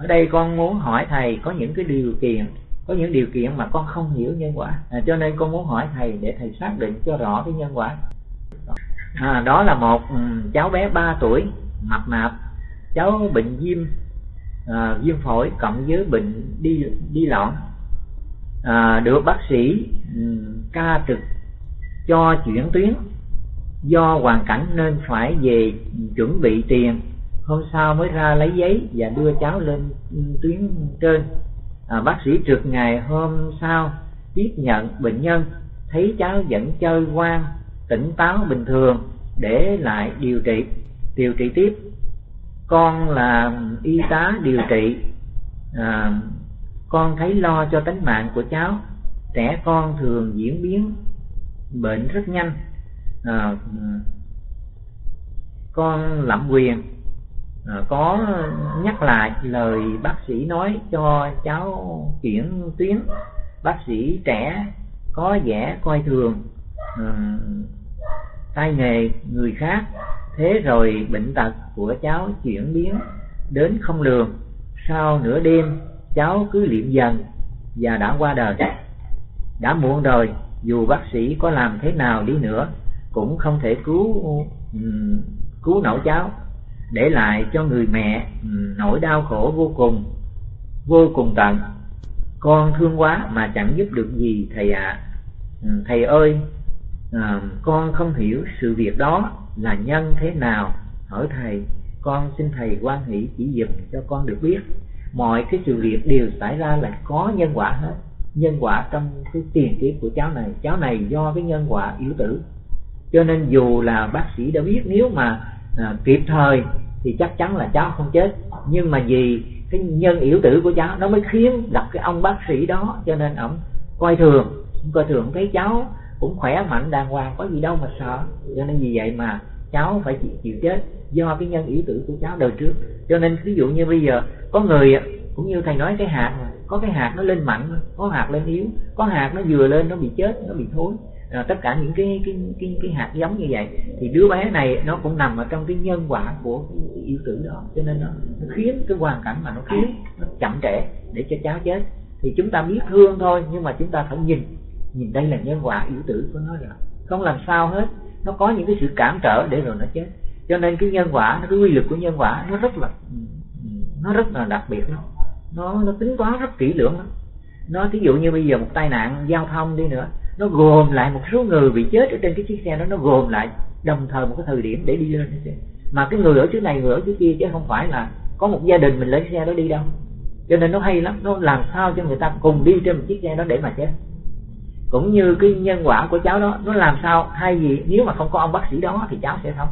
Ở đây con muốn hỏi thầy có những cái điều kiện, có những điều kiện mà con không hiểu nhân quả, cho nên con muốn hỏi thầy để thầy xác định cho rõ cái nhân quả. Đó là một cháu bé 3 tuổi mập mạp, cháu bệnh viêm phổi cộng với bệnh đi loạn, được bác sĩ ca trực cho chuyển tuyến, do hoàn cảnh nên phải về chuẩn bị tiền. Hôm sau mới ra lấy giấy và đưa cháu lên tuyến trên. Bác sĩ trực ngày hôm sau tiếp nhận bệnh nhân, thấy cháu vẫn chơi ngoan, tỉnh táo bình thường, để lại điều trị tiếp. Con là y tá điều trị, con thấy lo cho tính mạng của cháu. Trẻ con thường diễn biến bệnh rất nhanh. Con lạm quyền có nhắc lại lời bác sĩ nói cho cháu chuyển tuyến. Bác sĩ trẻ có vẻ coi thường tay nghề người khác. Thế rồi bệnh tật của cháu chuyển biến đến không lường. Sau nửa đêm cháu cứ liệm dần và đã qua đời. Đã muộn rồi, dù bác sĩ có làm thế nào đi nữa cũng không thể cứu nổi cháu, để lại cho người mẹ nỗi đau khổ vô cùng tận. Con thương quá mà chẳng giúp được gì thầy ạ. Thầy ơi, con không hiểu sự việc đó là nhân thế nào, hỏi thầy. Con xin thầy hoan hỷ chỉ dùm cho con được biết. Mọi cái sự việc đều xảy ra là có nhân quả hết. Nhân quả trong cái tiền kiếp của cháu này do cái nhân quả yếu tử, cho nên dù là bác sĩ đã biết nếu mà kịp thời thì chắc chắn là cháu không chết, nhưng mà vì cái nhân yếu tử của cháu nó mới khiến gặp cái ông bác sĩ đó, cho nên ông coi thường thấy cháu cũng khỏe mạnh đàng hoàng, có gì đâu mà sợ. Cho nên vì vậy mà cháu phải chịu chết do cái nhân yếu tử của cháu đời trước. Cho nên ví dụ như bây giờ có người, cũng như thầy nói cái hạt mà, có cái hạt nó lên mạnh, có hạt lên yếu, có hạt nó vừa lên nó bị chết, nó bị thối. Tất cả những cái hạt giống như vậy thì đứa bé này nó cũng nằm ở trong cái nhân quả của cái yếu tử đó, cho nên nó khiến cái hoàn cảnh mà nó khiến nó chậm trễ để cho cháu chết. Thì chúng ta biết thương thôi, nhưng mà chúng ta phải nhìn đây là nhân quả yếu tử của nó rồi, không làm sao hết. Nó có những cái sự cản trở để rồi nó chết. Cho nên cái nhân quả, cái quy luật của nhân quả nó rất là đặc biệt lắm. Nó tính toán rất kỹ lưỡng lắm. Nó ví dụ như bây giờ một tai nạn giao thông đi nữa, nó gồm lại một số người bị chết ở trên cái chiếc xe đó, nó gồm lại đồng thời một cái thời điểm để đi lên cái xe. Mà cái người ở trước này, người ở trước kia, chứ không phải là có một gia đình mình lấy xe đó đi đâu. Cho nên nó hay lắm, nó làm sao cho người ta cùng đi trên một chiếc xe đó để mà chết. Cũng như cái nhân quả của cháu đó, nó làm sao hay gì nếu mà không có ông bác sĩ đó thì cháu sẽ không.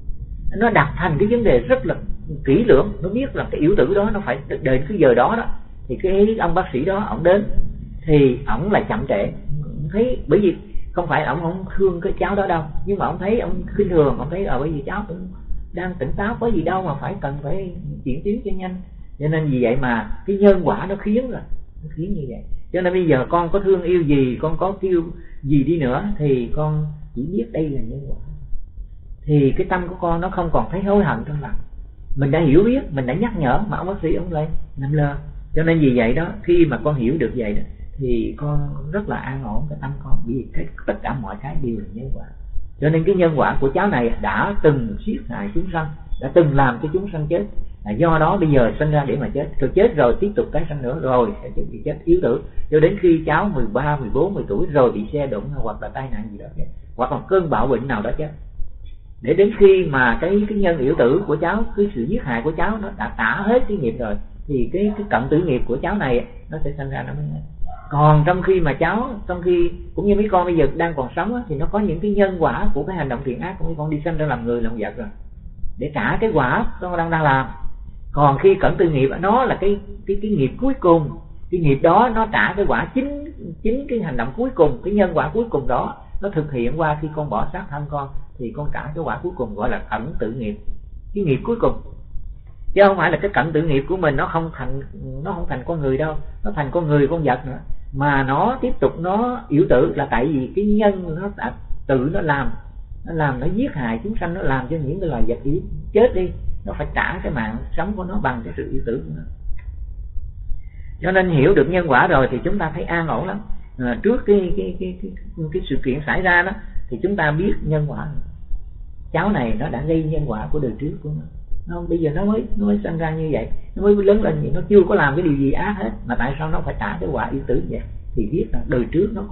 Nó đặt thành cái vấn đề rất là kỹ lưỡng. Nó biết là cái yếu tử đó nó phải đến cái giờ đó thì cái ông bác sĩ đó ổng đến thì ổng lại chậm trễ. Thấy bởi vì không phải ổng không thương cái cháu đó đâu, nhưng mà ổng thấy ổng khinh thường, ổng thấy bởi vì cháu cũng đang tỉnh táo, có gì đâu mà cần phải chuyển tuyến cho nhanh. Cho nên vì vậy mà cái nhân quả nó khiến như vậy. Cho nên bây giờ con có thương yêu gì, con có kêu gì đi nữa thì con chỉ biết đây là nhân quả, thì cái tâm của con nó không còn thấy hối hận trong lòng. Mình đã hiểu biết, mình đã nhắc nhở, mà ông bác sĩ ông lại nằm lơ. Cho nên vì vậy đó, khi mà con hiểu được vậy đó, thì con rất là an ổn cái tâm con, vì tất cả mọi cái đều là nhân quả. Cho nên cái nhân quả của cháu này đã từng giết hại chúng sanh, đã từng làm cho chúng sanh chết, do đó bây giờ sinh ra để mà chết, rồi chết rồi tiếp tục tái sanh nữa, rồi sẽ bị chết yếu tử, cho đến khi cháu 13, 14, 10 tuổi rồi bị xe đụng hoặc là tai nạn gì đó chết, hoặc là cơn bạo bệnh nào đó chết. Để đến khi mà cái nhân yếu tử của cháu, cái sự giết hại của cháu nó đã tả hết cái nghiệp rồi, thì cái cận tử nghiệp của cháu này nó sẽ sinh ra nó mới hết. Còn trong khi mà cháu, trong khi cũng như mấy con bây giờ đang còn sống thì nó có những cái nhân quả của cái hành động thiện ác của mấy con đi sinh ra làm người làm vật rồi, để trả cái quả nó đang làm. Còn khi cận tử nghiệp nó là cái nghiệp cuối cùng, cái nghiệp đó nó trả cái quả chính cái hành động cuối cùng, cái nhân quả cuối cùng đó nó thực hiện qua khi con bỏ xác thân con, thì con trả cái quả cuối cùng gọi là cận tử nghiệp, cái nghiệp cuối cùng. Chứ không phải là cái cận tử nghiệp của mình nó không thành con người đâu, nó thành con người con vật nữa, mà nó tiếp tục nó yếu tử là tại vì cái nhân nó đã tự nó làm nó giết hại chúng sanh, nó làm cho những cái loài vật yếu chết đi, nó phải trả cái mạng sống của nó bằng cái sự yếu tử của nó. Cho nên hiểu được nhân quả rồi thì chúng ta thấy an ổn lắm. Trước cái sự kiện xảy ra đó thì chúng ta biết nhân quả. Cháu này nó đã gây nhân quả của đời trước của nó. Bây giờ nó mới sinh ra như vậy, nó mới lớn lên vậy, nó chưa có làm cái điều gì ác hết mà tại sao nó phải trả cái quả yêu tử vậy? Thì biết là đời trước nó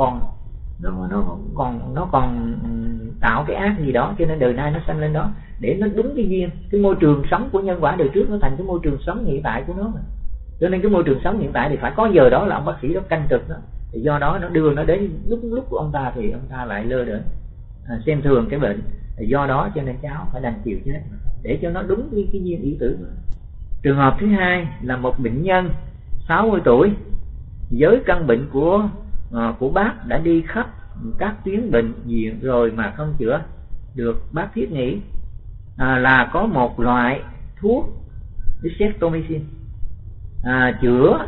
còn tạo cái ác gì đó, cho nên đời nay nó sanh lên đó để nó đúng cái duyên, cái môi trường sống của nhân quả đời trước nó thành cái môi trường sống hiện tại của nó mà. Cho nên cái môi trường sống hiện tại thì phải có giờ đó là ông bác sĩ đó canh trực đó. Thì do đó nó đưa nó đến lúc của ông ta thì ông ta lại lơ đễnh xem thường cái bệnh. Thì do đó cho nên cháu phải đành chịu chết để cho nó đúng cái duyên yêu tử. Trường hợp thứ hai là một bệnh nhân 60 tuổi với căn bệnh của bác đã đi khắp các tuyến bệnh viện rồi mà không chữa được. Bác thiết nghĩ là có một loại thuốc Streptomycin chữa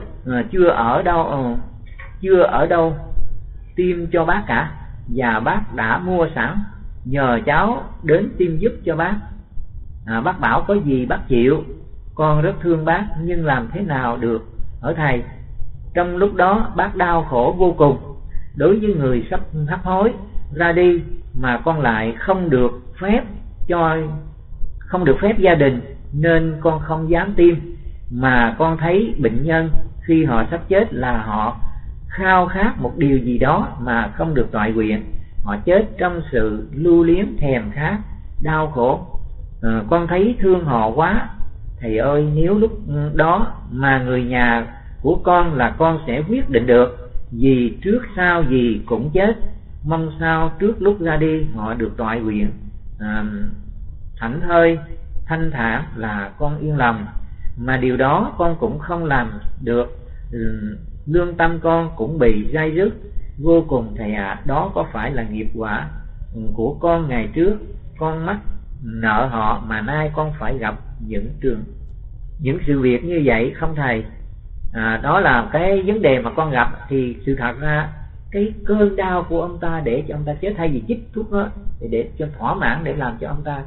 chưa ở đâu tiêm cho bác cả, và bác đã mua sẵn nhờ cháu đến tiêm giúp cho bác. Bác bảo có gì bác chịu, con rất thương bác nhưng làm thế nào được ở thầy. Trong lúc đó bác đau khổ vô cùng. Đối với người sắp hấp hối ra đi mà con lại không được phép gia đình nên con không dám tiêm. Mà con thấy bệnh nhân khi họ sắp chết là họ khao khát một điều gì đó mà không được toại nguyện. Họ chết trong sự lưu luyến thèm khát, đau khổ. Con thấy thương họ quá. Thầy ơi, nếu lúc đó mà người nhà của con là con sẽ quyết định được, vì trước sau gì cũng chết. Mong sao trước lúc ra đi họ được toại nguyện thảnh thơi thanh thản là con yên lòng. Mà điều đó con cũng không làm được. Lương tâm con cũng bị gai rứt vô cùng thầy ạ. Đó có phải là nghiệp quả của con ngày trước con mắc nợ họ mà nay con phải gặp những sự việc như vậy không thầy? Đó là cái vấn đề mà con gặp. Thì sự thật ra cái cơn đau của ông ta để cho ông ta chết, thay vì chích thuốc đó để cho thỏa mãn, để làm cho ông ta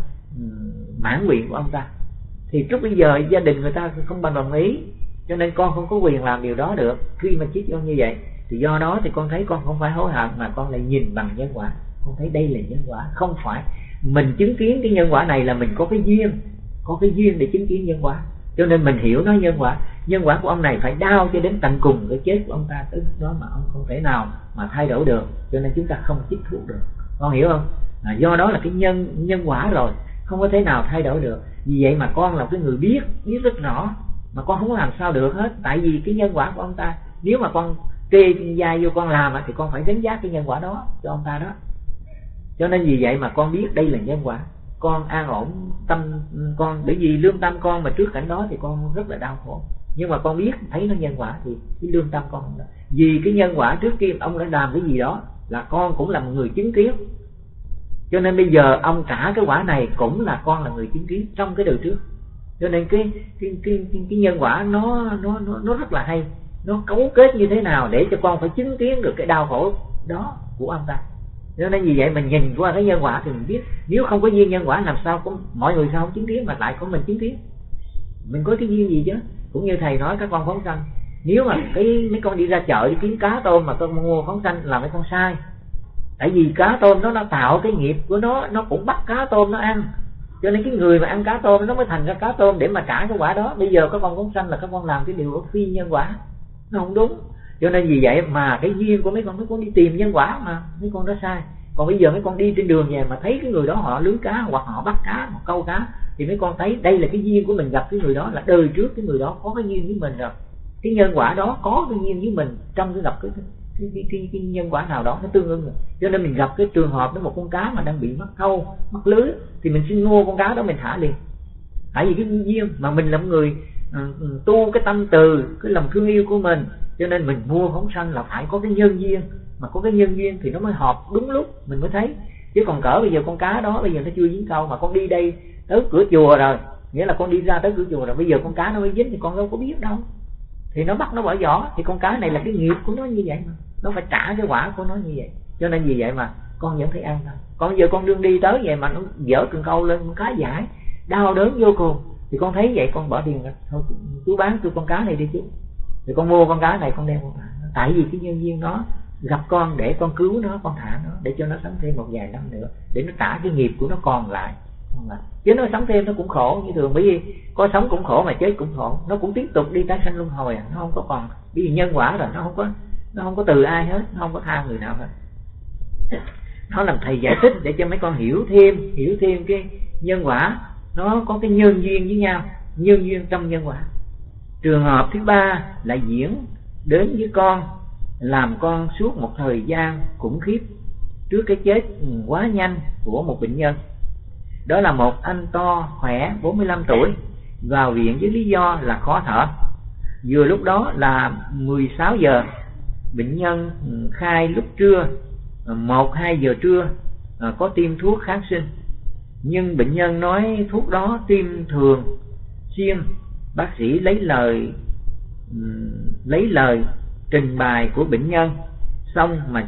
mãn nguyện của ông ta, thì lúc bây giờ gia đình người ta không đồng ý, cho nên con không có quyền làm điều đó được khi mà chích con như vậy. Thì do đó thì con thấy con không phải hối hận mà con lại nhìn bằng nhân quả. Con thấy đây là nhân quả, không phải mình chứng kiến cái nhân quả này là mình có cái duyên để chứng kiến nhân quả, cho nên mình hiểu nó nhân quả. Nhân quả của ông này phải đau cho đến tận cùng cái chết của ông ta, tới lúc đó mà ông không thể nào mà thay đổi được, cho nên chúng ta không chích thuốc được. Con hiểu không? Do đó là cái nhân quả rồi, không có thể nào thay đổi được. Vì vậy mà con là cái người biết rất rõ, mà con không có làm sao được hết. Tại vì cái nhân quả của ông ta, nếu mà con kê vai vô con làm thì con phải đánh giá cái nhân quả đó cho ông ta đó. Cho nên vì vậy mà con biết đây là nhân quả, con an ổn tâm con. Bởi vì lương tâm con mà trước cảnh đó thì con rất là đau khổ, nhưng mà con biết thấy nó nhân quả thì cái lương tâm con không đó. Vì cái nhân quả trước kia ông đã làm cái gì đó là con cũng là một người chứng kiến, cho nên bây giờ ông trả cái quả này cũng là con là người chứng kiến trong cái đời trước. Cho nên cái nhân quả nó rất là hay, nó cấu kết như thế nào để cho con phải chứng kiến được cái đau khổ đó của ông ta. Cho nên vì vậy mình nhìn qua cái nhân quả thì mình biết, nếu không có duyên nhân quả làm sao có mọi người sao không chứng kiến, mà lại có mình chứng kiến. Mình có cái duyên gì chứ? Cũng như thầy nói các con phóng sanh, nếu mà mấy con đi ra chợ đi kiếm cá tôm mà con mua phóng sanh là mấy con sai. Tại vì cá tôm nó tạo cái nghiệp của nó cũng bắt cá tôm nó ăn, cho nên cái người mà ăn cá tôm nó mới thành ra cá tôm để mà trả cái quả đó. Bây giờ các con phóng sanh là các con làm cái điều phi nhân quả, nó không đúng. Cho nên vì vậy mà cái duyên của mấy con đi tìm nhân quả mà mấy con đó sai. Còn bây giờ mấy con đi trên đường về mà thấy cái người đó họ lưới cá hoặc họ bắt cá, họ câu cá, thì mấy con thấy đây là cái duyên của mình, gặp cái người đó là đời trước cái người đó có cái duyên với mình rồi, cái nhân quả đó có cái duyên với mình trong cái gặp cái nhân quả nào đó nó tương ưng rồi. Cho nên mình gặp cái trường hợp đó một con cá mà đang bị mắc câu mắc lưới thì mình xin mua con cá đó mình thả liền. Tại vì cái duyên mà mình là một người tu cái tâm từ, cái lòng thương yêu của mình, cho nên mình mua phóng sanh là phải có cái nhân duyên, mà có cái nhân duyên thì nó mới hợp đúng lúc mình mới thấy. Chứ còn cỡ bây giờ con cá đó bây giờ nó chưa dính câu mà con đi đây tới cửa chùa rồi, nghĩa là con đi ra tới cửa chùa rồi, bây giờ con cá nó mới dính thì con đâu có biết đâu, thì nó bắt nó bỏ vỏ. Thì con cá này là cái nghiệp của nó như vậy mà, nó phải trả cái quả của nó như vậy. Cho nên vì vậy mà con vẫn thấy an tâm. Còn giờ con đương đi tới vậy mà nó dở cần câu lên, con cá giải đau đớn vô cùng, thì con thấy vậy con bỏ tiền ra thôi, chú bán tôi con cá này đi chú. thì con mua con cá này con đem con thả. Tại vì cái nhân duyên nó gặp con để con cứu nó, con thả nó để cho nó sống thêm một vài năm nữa, để nó trả cái nghiệp của nó còn lại. Chứ nó sống thêm nó cũng khổ như thường, bởi vì có sống cũng khổ mà chết cũng khổ, nó cũng tiếp tục đi tái sanh luân hồi, nó không có còn, bởi vì nhân quả rồi nó không có từ ai hết, nó không có tha người nào hết. Nó làm thầy giải thích để cho mấy con hiểu thêm cái nhân quả, nó có cái nhân duyên với nhau, nhân duyên trong nhân quả. Trường hợp thứ ba là diễn đến với con, làm con suốt một thời gian khủng khiếp trước cái chết quá nhanh của một bệnh nhân. Đó là một anh to khỏe 45 tuổi vào viện với lý do là khó thở. Vừa lúc đó là 16 giờ, bệnh nhân khai lúc trưa 1-2 giờ trưa có tiêm thuốc kháng sinh, nhưng bệnh nhân nói thuốc đó tiêm thường xuyên. Bác sĩ lấy lời trình bày của bệnh nhân xong mà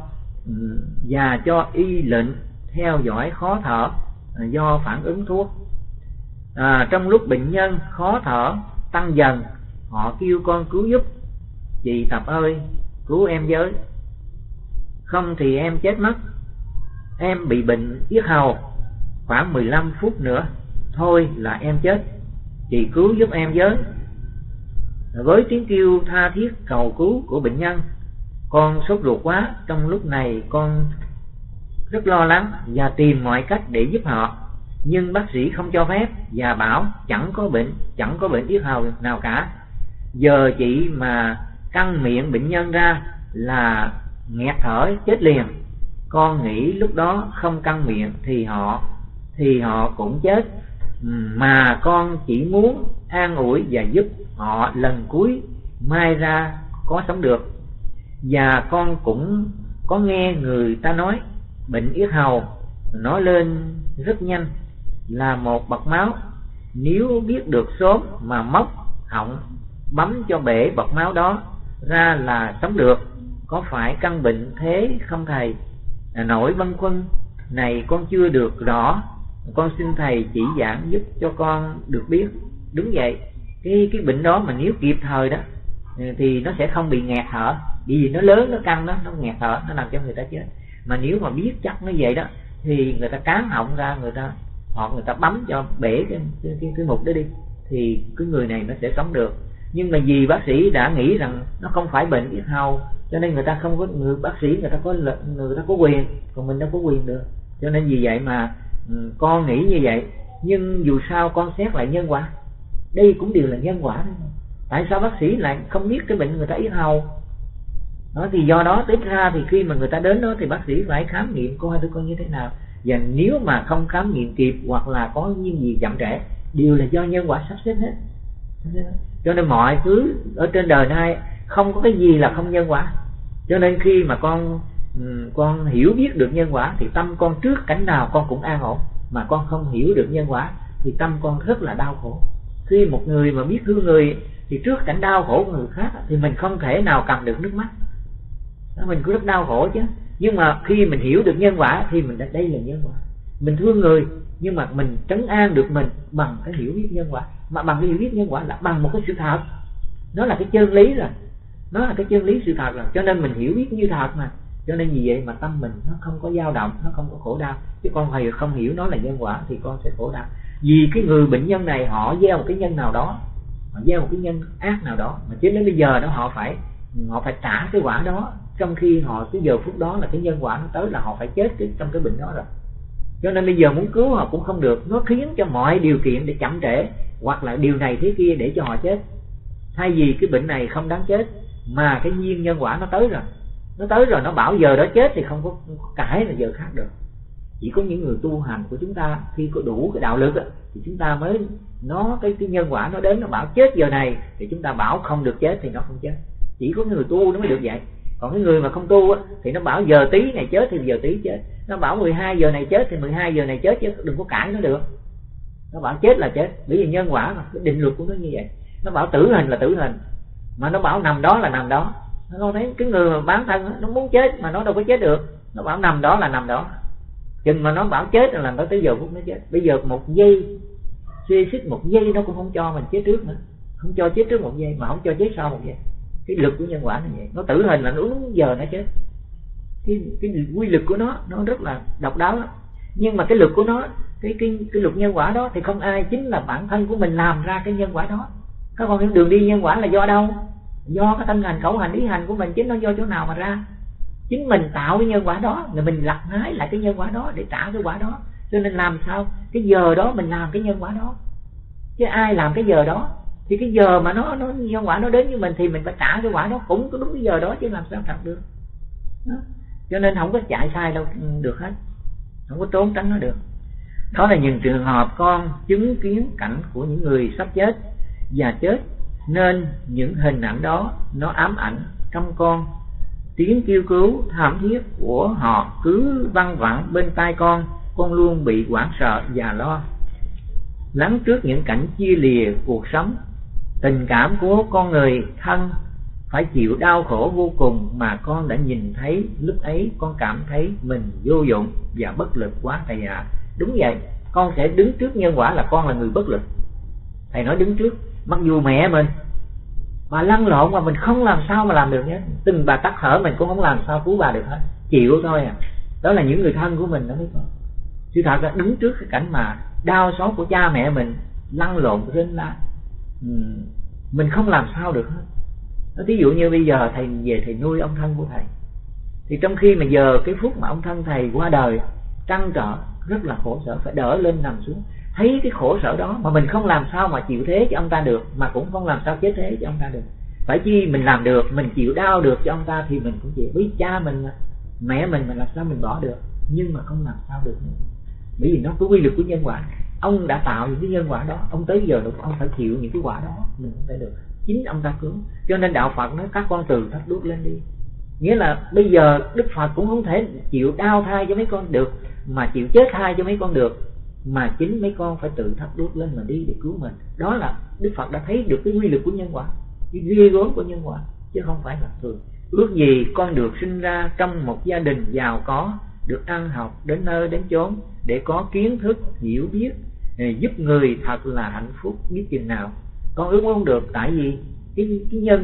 cho y lệnh theo dõi khó thở do phản ứng thuốc. Trong lúc bệnh nhân khó thở tăng dần, họ kêu con cứu giúp: "Chị Tập ơi, cứu em với, không thì em chết mất. Em bị bệnh yết hầu, khoảng 15 phút nữa thôi là em chết, chị cứu giúp em với." Với tiếng kêu tha thiết cầu cứu của bệnh nhân, con sốt ruột quá. Trong lúc này con rất lo lắng và tìm mọi cách để giúp họ, nhưng bác sĩ không cho phép và bảo chẳng có bệnh yết hầu nào cả. Giờ chị mà căng miệng bệnh nhân ra là nghẹt thở chết liền. Con nghĩ lúc đó không căng miệng thì họ cũng chết, mà con chỉ muốn an ủi và giúp họ lần cuối mai ra có sống được. Và con cũng có nghe người ta nói bệnh yết hầu nó lên rất nhanh, là một bọt máu. Nếu biết được sớm mà móc họng bấm cho bể bọt máu đó ra là sống được. Có phải căn bệnh thế không thầy? Nỗi băn khoăn này con chưa được rõ, con xin thầy chỉ giảng giúp cho con được biết. Đúng vậy, cái bệnh đó mà nếu kịp thời đó thì nó sẽ không bị nghẹt thở, vì nó lớn, nó căng đó, nó nghẹt thở, nó làm cho người ta chết. Mà nếu mà biết chắc nó vậy đó thì người ta cán họng ra, người ta bấm cho bể cái mục đó đi, thì cái người này nó sẽ sống được. Nhưng mà vì bác sĩ đã nghĩ rằng nó không phải bệnh yết hầu, cho nên người ta không có, người bác sĩ người ta có quyền, còn mình đâu có quyền được. Cho nên vì vậy mà con nghĩ như vậy. Nhưng dù sao con xét lại nhân quả, đây cũng đều là nhân quả thôi. Tại sao bác sĩ lại không biết cái bệnh người ta yết hầu đó? Thì do đó tiếp ra thì khi mà người ta đến đó thì bác sĩ phải khám nghiệm coi tôi như thế nào. Và nếu mà không khám nghiệm kịp hoặc là có những gì chậm trễ, đều là do nhân quả sắp xếp hết. Cho nên mọi thứ ở trên đời này không có cái gì là không nhân quả. Cho nên khi mà con hiểu biết được nhân quả thì tâm con trước cảnh nào con cũng an ổn. Mà con không hiểu được nhân quả thì tâm con rất là đau khổ. Khi một người mà biết thương người thì trước cảnh đau khổ của người khác thì mình không thể nào cầm được nước mắt, mình cũng rất đau khổ chứ. Nhưng mà khi mình hiểu được nhân quả thì mình đây là nhân quả. Mình thương người nhưng mà mình trấn an được mình bằng cái hiểu biết nhân quả. Mà bằng cái hiểu biết nhân quả là bằng một cái sự thật, nó là cái chân lý rồi, nó là cái chân lý sự thật rồi. Cho nên mình hiểu biết như thật mà. Cho nên vì vậy mà tâm mình nó không có dao động, nó không có khổ đau. Chứ con thầy không hiểu nó là nhân quả thì con sẽ khổ đau. Vì cái người bệnh nhân này họ gieo một cái nhân nào đó, họ gieo một cái nhân ác nào đó, mà chứ đến bây giờ đó họ phải trả cái quả đó. Trong khi họ cái giờ phút đó là cái nhân quả nó tới là họ phải chết trong cái bệnh đó rồi. Cho nên bây giờ muốn cứu họ cũng không được. Nó khiến cho mọi điều kiện để chậm trễ, hoặc là điều này thế kia để cho họ chết. Thay vì cái bệnh này không đáng chết, mà cái duyên nhân quả nó tới rồi, nó bảo giờ đó chết thì không có cãi là giờ khác được. Chỉ có những người tu hành của chúng ta khi có đủ cái đạo lực đó, thì chúng ta mới cái nhân quả nó đến, nó bảo chết giờ này thì chúng ta bảo không được chết thì nó không chết. Chỉ có người tu nó mới được vậy. Còn cái người mà không tu á, thì nó bảo giờ tí này chết thì giờ tí chết, nó bảo 12 giờ này chết thì 12 giờ này chết, chứ đừng có cãi nó được. Nó bảo chết là chết, bởi vì nhân quả mà, cái định luật của nó như vậy. Nó bảo tử hình là tử hình, mà nó bảo nằm đó là nằm đó. Nó thấy cái người mà bán thân nó muốn chết mà nó đâu có chết được. Nó bảo nằm đó là nằm đó, chừng mà nó bảo chết là nó tới giờ phút nó chết. Bây giờ một giây xê xích một giây nó cũng không cho mình chết trước nữa. không cho chết trước 1 giây, mà không cho chết sau 1 giây. Cái lực của nhân quả là vậy, nó tử hình là nó đúng giờ nó chết. Cái quy lực của nó rất là độc đáo lắm. Nhưng mà cái lực của nó, cái luật nhân quả đó thì không ai, chính là bản thân của mình làm ra cái nhân quả đó. Các con hiểu đường đi nhân quả là do đâu? Do cái thân hành, khẩu hành, ý hành của mình, chứ nó do chỗ nào mà ra? Chính mình tạo cái nhân quả đó, rồi mình lặt hái lại cái nhân quả đó để trả cái quả đó. Cho nên làm sao cái giờ đó mình làm cái nhân quả đó, chứ ai làm cái giờ đó. Thì cái giờ mà nó nhân quả nó đến với mình thì mình phải trả cái quả đó cũng có đúng cái giờ đó, chứ làm sao trật được đó. Cho nên không có chạy sai đâu được hết, không có trốn tránh nó được. Đó là những trường hợp con chứng kiến cảnh của những người sắp chết và chết, nên những hình ảnh đó nó ám ảnh trong con. Tiếng kêu cứu thảm thiết của họ cứ văng vẳng bên tai con luôn bị hoảng sợ và lo lắng trước những cảnh chia lìa cuộc sống. Tình cảm của con người thân phải chịu đau khổ vô cùng mà con đã nhìn thấy. Lúc ấy con cảm thấy mình vô dụng và bất lực quá thầy ạ. Đúng vậy, con sẽ đứng trước nhân quả là con là người bất lực. Thầy nói đứng trước, mặc dù mẹ mình bà lăn lộn mà mình không làm sao mà làm được nhé. Từng bà tắt thở mình cũng không làm sao cứu bà được hết, chịu thôi à. Đó là những người thân của mình đó mấy con. Sự thật là đứng trước cái cảnh mà đau xót của cha mẹ mình lăn lộn rên la, mình không làm sao được hết. Ví dụ như bây giờ thầy về thầy nuôi ông thân của thầy, thì trong khi mà giờ cái phút mà ông thân thầy qua đời trăn trở rất là khổ sở, phải đỡ lên nằm xuống, thấy cái khổ sở đó mà mình không làm sao mà chịu thế cho ông ta được, mà cũng không làm sao chết thế cho ông ta được. Phải chi mình làm được, mình chịu đau được cho ông ta thì mình cũng chịu. Biết cha mình mẹ mình mà làm sao mình bỏ được, nhưng mà không làm sao được nữa. Bởi vì nó có quy luật của nhân quả. Ông đã tạo những cái nhân quả đó, ông tới giờ ông phải chịu những cái quả đó, mình không phải được. Chính ông ta cứu. Cho nên đạo Phật nói các con từ thắt đuốc lên đi. Nghĩa là bây giờ Đức Phật cũng không thể chịu đau thai cho mấy con được, mà chịu chết thai cho mấy con được, mà chính mấy con phải tự thắt đuốc lên mà đi để cứu mình. Đó là Đức Phật đã thấy được cái quy luật của nhân quả, cái ghê gớm của nhân quả, chứ không phải là thường. Ước gì con được sinh ra trong một gia đình giàu có, được ăn học đến nơi đến chốn để có kiến thức hiểu biết, giúp người thật là hạnh phúc biết chừng nào. Con ước muốn được, tại vì cái nhân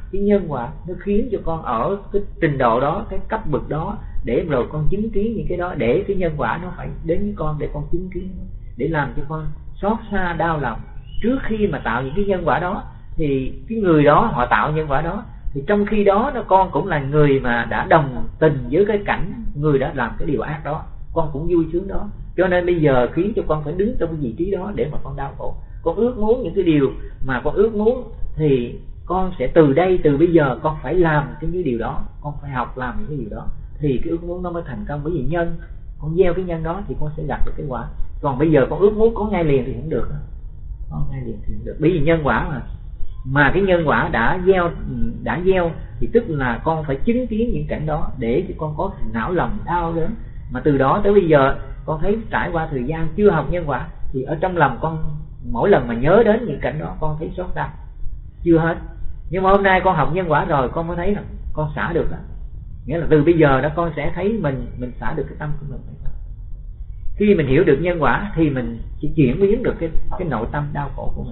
quả nó khiến cho con ở cái trình độ đó, cái cấp bậc đó, để rồi con chứng kiến những cái đó, để cái nhân quả nó phải đến với con để con chứng kiến, để làm cho con xót xa đau lòng. Trước khi mà tạo những cái nhân quả đó thì cái người đó họ tạo nhân quả đó, thì trong khi đó con cũng là người mà đã đồng tình với cái cảnh người đã làm cái điều ác đó, con cũng vui sướng đó. Cho nên bây giờ khiến cho con phải đứng trong cái vị trí đó để mà con đau khổ. Con ước muốn những cái điều mà con ước muốn thì con sẽ từ đây, từ bây giờ con phải làm cái điều đó, con phải học làm những cái điều đó thì cái ước muốn nó mới thành công. Bởi vì nhân, con gieo cái nhân đó thì con sẽ gặt được cái quả. Còn bây giờ con ước muốn có ngay liền thì không được, con ngay liền thì không được, bởi vì nhân quả mà cái nhân quả đã gieo thì tức là con phải chứng kiến những cảnh đó để cho con có não lòng đau đớn. Mà từ đó tới bây giờ con thấy trải qua thời gian chưa học nhân quả thì ở trong lòng con mỗi lần mà nhớ đến những cảnh đó con thấy xót xa chưa hết. Nhưng mà hôm nay con học nhân quả rồi con mới thấy là con xả được đó. Nghĩa là từ bây giờ đó con sẽ thấy mình xả được cái tâm của mình. Khi mình hiểu được nhân quả thì mình chỉ chuyển biến được cái nội tâm đau khổ của mình.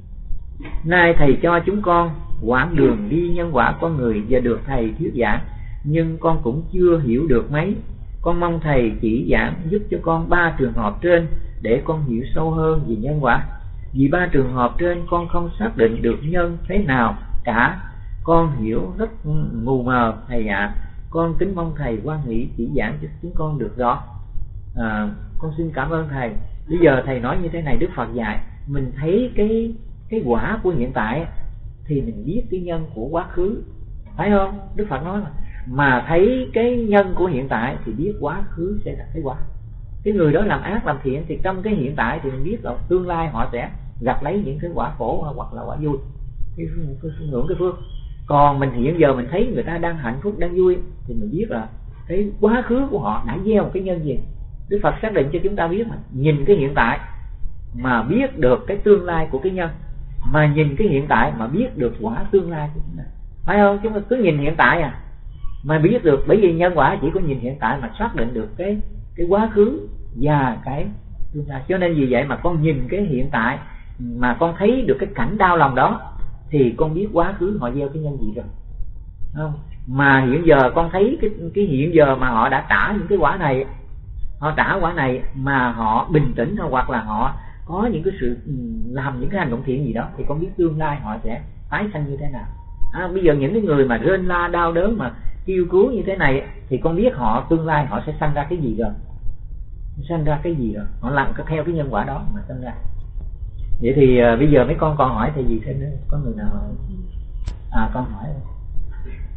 Nay thầy cho chúng con quãng đường đi nhân quả con người và được thầy thuyết giảng, nhưng con cũng chưa hiểu được mấy. Con mong thầy chỉ giảng giúp cho con 3 trường hợp trên để con hiểu sâu hơn về nhân quả. Vì 3 trường hợp trên con không xác định được nhân thế nào cả, con hiểu rất mù mờ thầy ạ. Con kính mong thầy quan hỷ chỉ giảng cho chúng con được rõ. Con xin cảm ơn thầy. Bây giờ thầy nói như thế này, Đức Phật dạy mình thấy cái quả của hiện tại thì mình biết cái nhân của quá khứ, phải không? Đức Phật nói mà thấy cái nhân của hiện tại thì biết quá khứ sẽ là cái quả. Cái người đó làm ác làm thiện thì trong cái hiện tại thì mình biết là tương lai họ sẽ gặp lấy những cái quả khổ hoặc là quả vui, cái hưởng cái phước. Còn mình hiện giờ mình thấy người ta đang hạnh phúc đang vui thì mình biết là cái quá khứ của họ đã gieo một cái nhân gì. Đức Phật xác định cho chúng ta biết mà nhìn cái hiện tại mà biết được cái tương lai của cái nhân, mà nhìn cái hiện tại mà biết được quả tương lai của chúng ta, phải không? Chúng ta cứ nhìn hiện tại mà biết được, bởi vì nhân quả chỉ có nhìn hiện tại mà xác định được cái quá khứ và cái tương lai. Cho nên vì vậy mà con nhìn cái hiện tại mà con thấy được cái cảnh đau lòng đó thì con biết quá khứ họ gieo cái nhân gì rồi, không? Mà hiện giờ con thấy cái hiện giờ mà họ đã trả những cái quả này, họ trả quả này mà họ bình tĩnh thôi, hoặc là họ có những cái sự làm những cái hành động thiện gì đó, thì con biết tương lai họ sẽ tái sanh như thế nào. Bây giờ những cái người mà rên la đau đớn mà kêu cứu như thế này thì con biết họ tương lai họ sẽ sanh ra cái gì rồi, sanh ra cái gì rồi, họ làm theo cái nhân quả đó mà sanh ra. Vậy thì bây giờ mấy con còn hỏi thì gì thêm nữa, có người nào hỏi? Con hỏi.